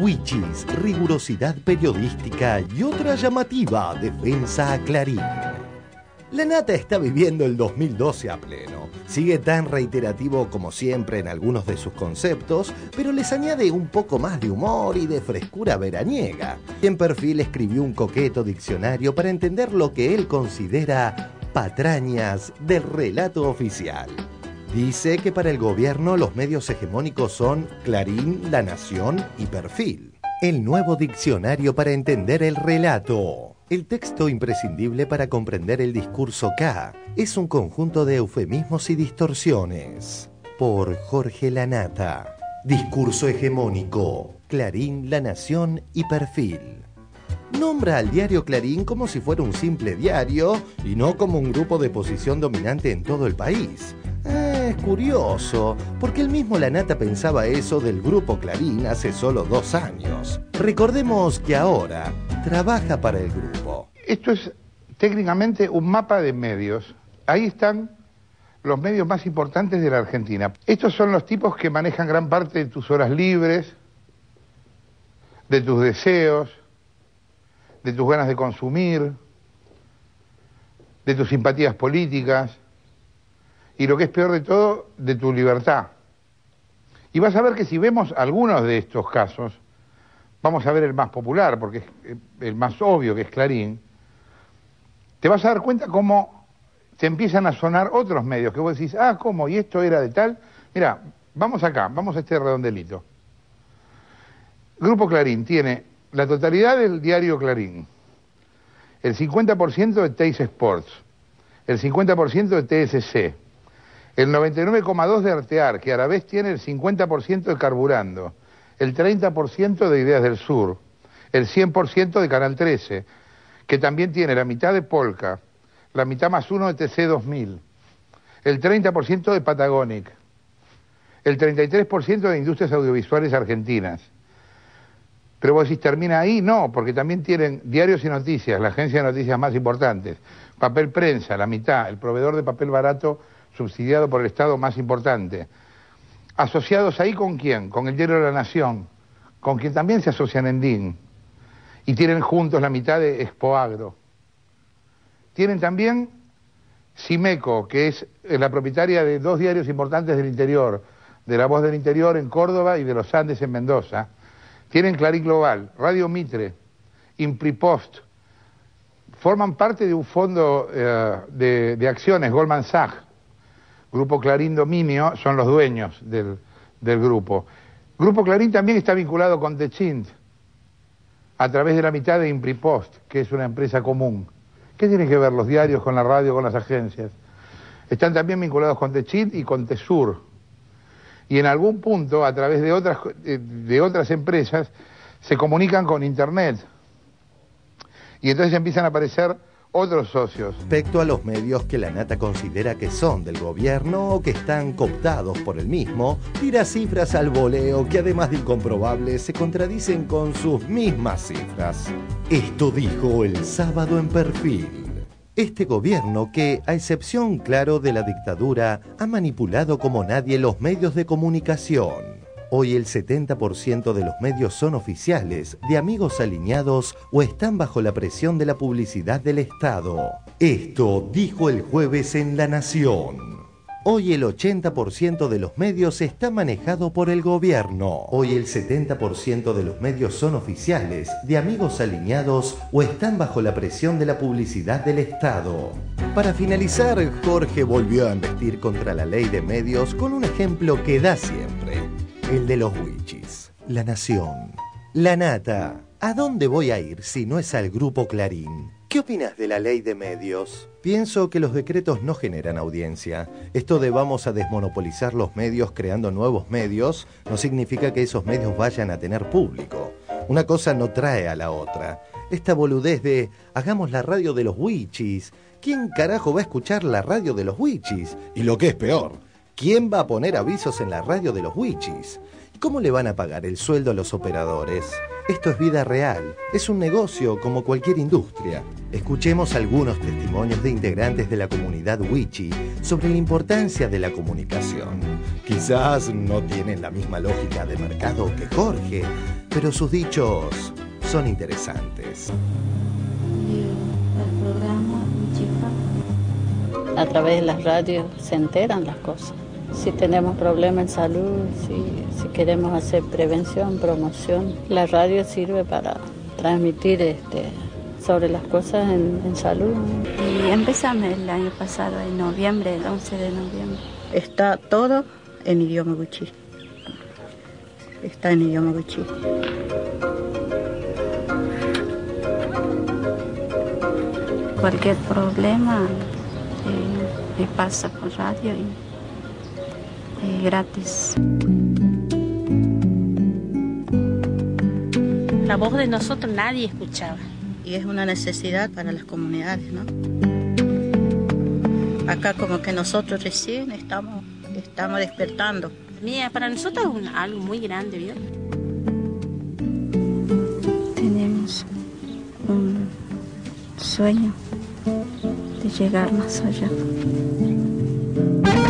Wichis, rigurosidad periodística y otra llamativa defensa a Clarín. La Nata está viviendo el 2012 a pleno. Sigue tan reiterativo como siempre en algunos de sus conceptos, pero les añade un poco más de humor y de frescura veraniega. Y en Perfil escribió un coqueto diccionario para entender lo que él considera patrañas del relato oficial. Dice que para el gobierno los medios hegemónicos son Clarín, La Nación y Perfil. El nuevo diccionario para entender el relato. El texto imprescindible para comprender el discurso K es un conjunto de eufemismos y distorsiones. Por Jorge Lanata. Discurso hegemónico. Clarín, La Nación y Perfil. Nombra al diario Clarín como si fuera un simple diario y no como un grupo de posición dominante en todo el país. Es curioso, porque el mismo Lanata pensaba eso del grupo Clarín hace solo 2 años. Recordemos que ahora trabaja para el grupo. Esto es técnicamente un mapa de medios. Ahí están los medios más importantes de la Argentina. Estos son los tipos que manejan gran parte de tus horas libres, de tus deseos, de tus ganas de consumir, de tus simpatías políticas y, lo que es peor de todo, de tu libertad. Y vas a ver que si vemos algunos de estos casos, vamos a ver el más popular, porque es el más obvio, que es Clarín, te vas a dar cuenta cómo te empiezan a sonar otros medios, que vos decís, ah, ¿cómo? ¿Y esto era de tal? Mira, vamos acá, vamos a este redondelito. Grupo Clarín tiene la totalidad del diario Clarín, el 50% de Teis Sports, el 50% de TSC, el 99,2% de Artear, que a la vez tiene el 50% de Carburando, el 30% de Ideas del Sur, el 100% de Canal 13, que también tiene la mitad de Polka, la mitad más 1 de TC 2000, el 30% de Patagonic, el 33% de Industrias Audiovisuales Argentinas. Pero vos decís, ¿termina ahí? No, porque también tienen Diarios y Noticias, la agencia de noticias más importantes, Papel Prensa, la mitad, el proveedor de papel barato subsidiado por el Estado más importante. ¿Asociados ahí con quién? Con el Diario de la Nación, con quien también se asocian en DIN. Y tienen juntos la mitad de Expoagro. Tienen también Simeco, que es la propietaria de 2 diarios importantes del interior, de La Voz del Interior en Córdoba y de Los Andes en Mendoza. Tienen Clarín Global, Radio Mitre, Impripost. Forman parte de un fondo de acciones, Goldman Sachs. Grupo Clarín Dominio son los dueños del grupo. Grupo Clarín también está vinculado con Techint, a través de la mitad de Impripost, que es una empresa común. ¿Qué tienen que ver los diarios con la radio, con las agencias? Están también vinculados con Techint y con Tesur. Y en algún punto, a través de otras empresas, se comunican con Internet. Y entonces empiezan a aparecer otros socios. Respecto a los medios que Lanata considera que son del gobierno o que están cooptados por el mismo, tira cifras al voleo que, además de incomprobables, se contradicen con sus mismas cifras. Esto dijo el sábado en Perfil. Este gobierno que, a excepción, claro, de la dictadura, ha manipulado como nadie los medios de comunicación. Hoy el 70% de los medios son oficiales, de amigos alineados o están bajo la presión de la publicidad del Estado. Esto dijo el jueves en La Nación. Hoy el 80% de los medios está manejado por el gobierno. Hoy el 70% de los medios son oficiales, de amigos alineados o están bajo la presión de la publicidad del Estado. Para finalizar, Jorge volvió a embestir contra la ley de medios con un ejemplo que da siempre. El de los Wichis, La Nación, La Nata. ¿A dónde voy a ir si no es al Grupo Clarín? ¿Qué opinas de la ley de medios? Pienso que los decretos no generan audiencia. Esto de vamos a desmonopolizar los medios creando nuevos medios no significa que esos medios vayan a tener público. Una cosa no trae a la otra. Esta boludez de hagamos la radio de los Wichis. ¿Quién carajo va a escuchar la radio de los Wichis? Y lo que es peor, ¿quién va a poner avisos en la radio de los Wichis? ¿Cómo le van a pagar el sueldo a los operadores? Esto es vida real, es un negocio como cualquier industria. Escuchemos algunos testimonios de integrantes de la comunidad Wichi sobre la importancia de la comunicación. Quizás no tienen la misma lógica de mercado que Jorge, pero sus dichos son interesantes. A través de las radios se enteran las cosas. Si tenemos problemas en salud, si queremos hacer prevención, promoción, la radio sirve para transmitir sobre las cosas en salud. Y empezamos el año pasado, en noviembre, el 11 de noviembre. Está todo en idioma wichí. Está en idioma wichí. Cualquier problema me pasa por radio y gratis. La voz de nosotros nadie escuchaba. Y es una necesidad para las comunidades, ¿no? Acá como que nosotros recién estamos despertando. Mira, para nosotros es algo muy grande, ¿vio? Tenemos un sueño de llegar más allá.